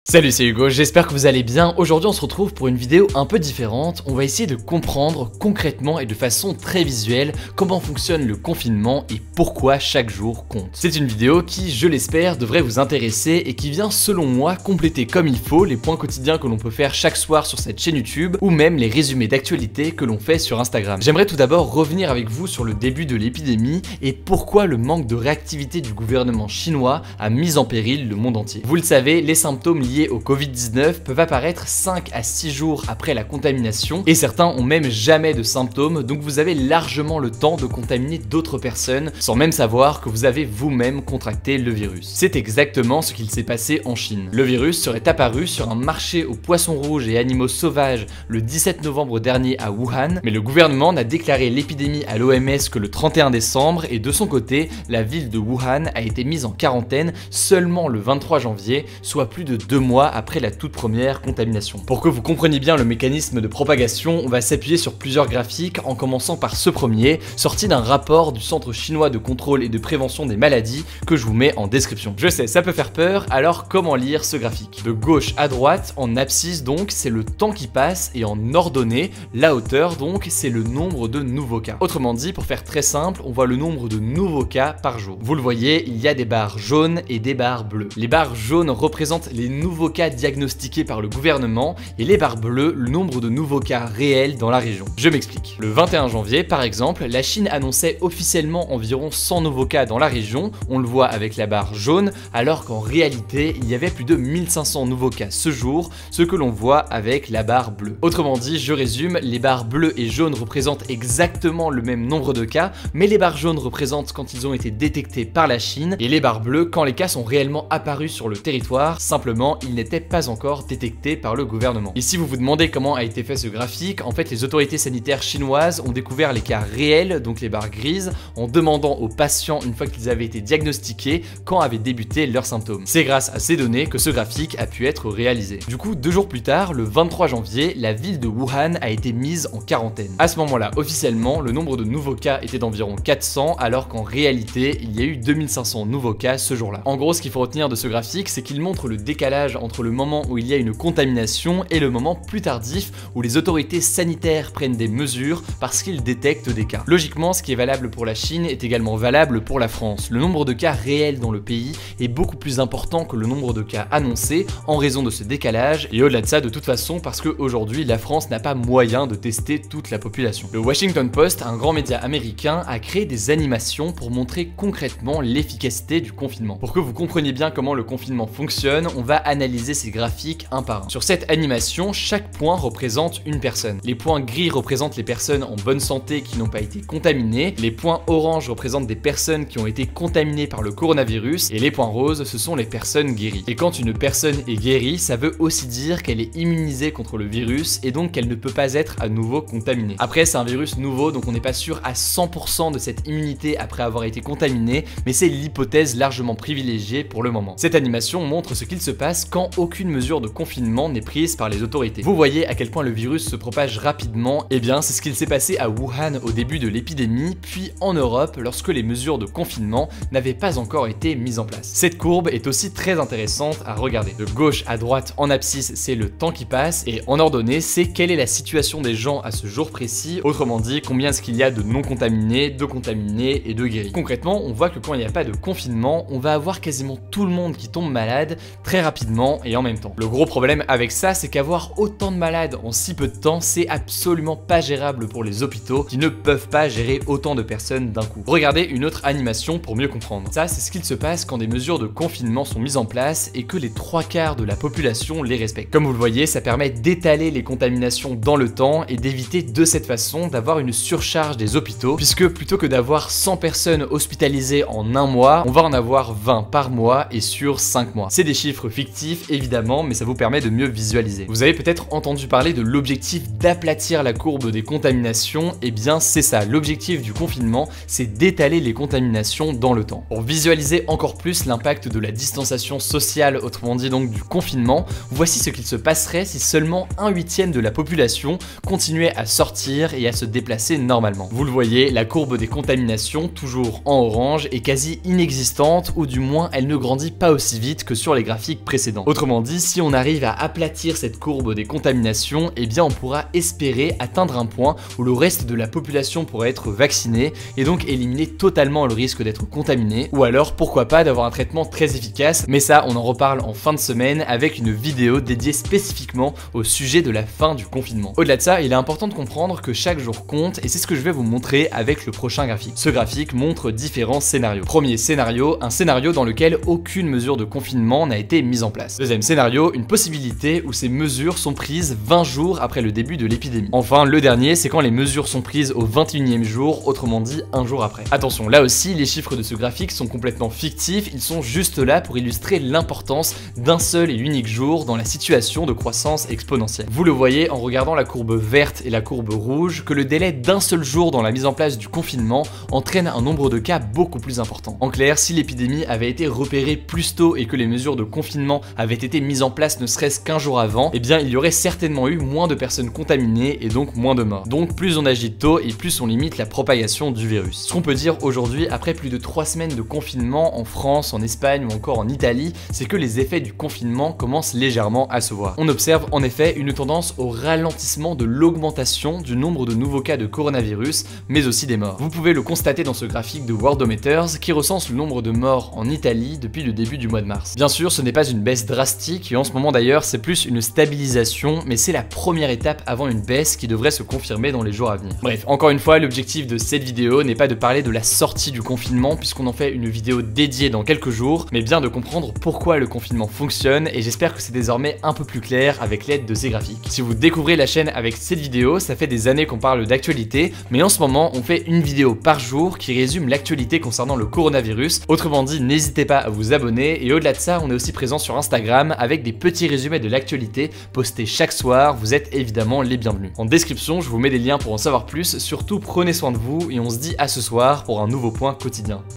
Salut, c'est Hugo, j'espère que vous allez bien. Aujourd'hui on se retrouve pour une vidéo un peu différente. On va essayer de comprendre concrètement et de façon très visuelle comment fonctionne le confinement et pourquoi chaque jour compte. C'est une vidéo qui, je l'espère, devrait vous intéresser et qui vient selon moi compléter comme il faut les points quotidiens que l'on peut faire chaque soir sur cette chaîne YouTube ou même les résumés d'actualité que l'on fait sur Instagram. J'aimerais tout d'abord revenir avec vous sur le début de l'épidémie et pourquoi le manque de réactivité du gouvernement chinois a mis en péril le monde entier. Vous le savez, les symptômes liés au Covid-19 peuvent apparaître 5 à 6 jours après la contamination et certains ont même jamais de symptômes, donc vous avez largement le temps de contaminer d'autres personnes sans même savoir que vous avez vous-même contracté le virus. C'est exactement ce qu'il s'est passé en Chine. Le virus serait apparu sur un marché aux poissons rouges et animaux sauvages le 17 novembre dernier à Wuhan, mais le gouvernement n'a déclaré l'épidémie à l'OMS que le 31 décembre et de son côté, la ville de Wuhan a été mise en quarantaine seulement le 23 janvier, soit plus de 2 mois après la toute première contamination. Pour que vous compreniez bien le mécanisme de propagation, on va s'appuyer sur plusieurs graphiques en commençant par ce premier, sorti d'un rapport du Centre chinois de contrôle et de prévention des maladies que je vous mets en description. Je sais, ça peut faire peur, alors comment lire ce graphique? De gauche à droite, en abscisse donc, c'est le temps qui passe et en ordonnée, la hauteur donc, c'est le nombre de nouveaux cas. Autrement dit, pour faire très simple, on voit le nombre de nouveaux cas par jour. Vous le voyez, il y a des barres jaunes et des barres bleues. Les barres jaunes représentent les nouveaux cas diagnostiqués par le gouvernement et les barres bleues le nombre de nouveaux cas réels dans la région. Je m'explique. Le 21 janvier par exemple, la Chine annonçait officiellement environ 100 nouveaux cas dans la région, on le voit avec la barre jaune, alors qu'en réalité il y avait plus de 1500 nouveaux cas ce jour, ce que l'on voit avec la barre bleue. Autrement dit, je résume, les barres bleues et jaunes représentent exactement le même nombre de cas, mais les barres jaunes représentent quand ils ont été détectés par la Chine et les barres bleues quand les cas sont réellement apparus sur le territoire, simplement ils n'étaient pas encore détectés par le gouvernement. Et si vous vous demandez comment a été fait ce graphique, en fait les autorités sanitaires chinoises ont découvert les cas réels, donc les barres grises, en demandant aux patients une fois qu'ils avaient été diagnostiqués quand avaient débuté leurs symptômes. C'est grâce à ces données que ce graphique a pu être réalisé. Du coup, 2 jours plus tard, le 23 janvier, la ville de Wuhan a été mise en quarantaine. À ce moment-là, officiellement, le nombre de nouveaux cas était d'environ 400, alors qu'en réalité, il y a eu 2500 nouveaux cas ce jour-là. En gros, ce qu'il faut retenir de ce graphique, c'est qu'il montre le décalage entre le moment où il y a une contamination et le moment plus tardif où les autorités sanitaires prennent des mesures parce qu'ils détectent des cas. Logiquement, ce qui est valable pour la Chine est également valable pour la France. Le nombre de cas réels dans le pays est beaucoup plus important que le nombre de cas annoncés en raison de ce décalage et au-delà de ça, de toute façon, parce qu'aujourd'hui, la France n'a pas moyen de tester toute la population. Le Washington Post, un grand média américain, a créé des animations pour montrer concrètement l'efficacité du confinement. Pour que vous compreniez bien comment le confinement fonctionne, on va analyser ces graphiques un par un. Sur cette animation, chaque point représente une personne. Les points gris représentent les personnes en bonne santé qui n'ont pas été contaminées, les points orange représentent des personnes qui ont été contaminées par le coronavirus et les points roses, ce sont les personnes guéries. Et quand une personne est guérie, ça veut aussi dire qu'elle est immunisée contre le virus et donc qu'elle ne peut pas être à nouveau contaminée. Après, c'est un virus nouveau, donc on n'est pas sûr à 100% de cette immunité après avoir été contaminé, mais c'est l'hypothèse largement privilégiée pour le moment. Cette animation montre ce qu'il se passe quand aucune mesure de confinement n'est prise par les autorités. Vous voyez à quel point le virus se propage rapidement, et bien c'est ce qu'il s'est passé à Wuhan au début de l'épidémie, puis en Europe lorsque les mesures de confinement n'avaient pas encore été mises en place. Cette courbe est aussi très intéressante à regarder. De gauche à droite en abscisse, c'est le temps qui passe, et en ordonnée, c'est quelle est la situation des gens à ce jour précis, autrement dit combien est-ce qu'il y a de non contaminés, de contaminés et de guéris. Concrètement, on voit que quand il n'y a pas de confinement, on va avoir quasiment tout le monde qui tombe malade très rapidement et en même temps. Le gros problème avec ça, c'est qu'avoir autant de malades en si peu de temps, c'est absolument pas gérable pour les hôpitaux qui ne peuvent pas gérer autant de personnes d'un coup. Regardez une autre animation pour mieux comprendre. Ça, c'est ce qu'il se passe quand des mesures de confinement sont mises en place et que les 3/4 de la population les respectent. Comme vous le voyez, ça permet d'étaler les contaminations dans le temps et d'éviter de cette façon d'avoir une surcharge des hôpitaux, puisque plutôt que d'avoir 100 personnes hospitalisées en un mois, on va en avoir 20 par mois et sur 5 mois. C'est des chiffres fictifs évidemment, mais ça vous permet de mieux visualiser. Vous avez peut-être entendu parler de l'objectif d'aplatir la courbe des contaminations, et bien c'est ça, l'objectif du confinement, c'est d'étaler les contaminations dans le temps. Pour visualiser encore plus l'impact de la distanciation sociale, autrement dit donc du confinement, voici ce qu'il se passerait si seulement 1/8 de la population continuait à sortir et à se déplacer normalement. Vous le voyez, la courbe des contaminations, toujours en orange, est quasi inexistante, ou du moins elle ne grandit pas aussi vite que sur les graphiques précédents. précédent. Autrement dit, si on arrive à aplatir cette courbe des contaminations, eh bien on pourra espérer atteindre un point où le reste de la population pourra être vaccinée et donc éliminer totalement le risque d'être contaminé, ou alors pourquoi pas d'avoir un traitement très efficace, mais ça on en reparle en fin de semaine avec une vidéo dédiée spécifiquement au sujet de la fin du confinement. Au-delà de ça, il est important de comprendre que chaque jour compte et c'est ce que je vais vous montrer avec le prochain graphique. Ce graphique montre différents scénarios. Premier scénario, un scénario dans lequel aucune mesure de confinement n'a été mise en place. Deuxième scénario, une possibilité où ces mesures sont prises 20 jours après le début de l'épidémie. Enfin, le dernier, c'est quand les mesures sont prises au 21e jour, autrement dit un jour après. Attention, là aussi, les chiffres de ce graphique sont complètement fictifs, ils sont juste là pour illustrer l'importance d'un seul et unique jour dans la situation de croissance exponentielle. Vous le voyez en regardant la courbe verte et la courbe rouge que le délai d'un seul jour dans la mise en place du confinement entraîne un nombre de cas beaucoup plus important. En clair, si l'épidémie avait été repérée plus tôt et que les mesures de confinement avaient été mises en place ne serait-ce qu'un jour avant, eh bien il y aurait certainement eu moins de personnes contaminées et donc moins de morts. Donc plus on agit tôt et plus on limite la propagation du virus. Ce qu'on peut dire aujourd'hui, après plus de 3 semaines de confinement en France, en Espagne ou encore en Italie, c'est que les effets du confinement commencent légèrement à se voir. On observe en effet une tendance au ralentissement de l'augmentation du nombre de nouveaux cas de coronavirus, mais aussi des morts. Vous pouvez le constater dans ce graphique de Worldometers qui recense le nombre de morts en Italie depuis le début du mois de mars. Bien sûr, ce n'est pas une baisse drastique et en ce moment d'ailleurs, c'est plus une stabilisation, mais c'est la première étape avant une baisse qui devrait se confirmer dans les jours à venir. Bref, encore une fois, l'objectif de cette vidéo n'est pas de parler de la sortie du confinement puisqu'on en fait une vidéo dédiée dans quelques jours, mais bien de comprendre pourquoi le confinement fonctionne et j'espère que c'est désormais un peu plus clair avec l'aide de ces graphiques. Si vous découvrez la chaîne avec cette vidéo, ça fait des années qu'on parle d'actualité, mais en ce moment, on fait une vidéo par jour qui résume l'actualité concernant le coronavirus. Autrement dit, n'hésitez pas à vous abonner et au-delà de ça, on est aussi présent sur Instagram avec des petits résumés de l'actualité postés chaque soir. Vous êtes évidemment les bienvenus. En description, je vous mets des liens pour en savoir plus. Surtout, prenez soin de vous et on se dit à ce soir pour un nouveau point quotidien.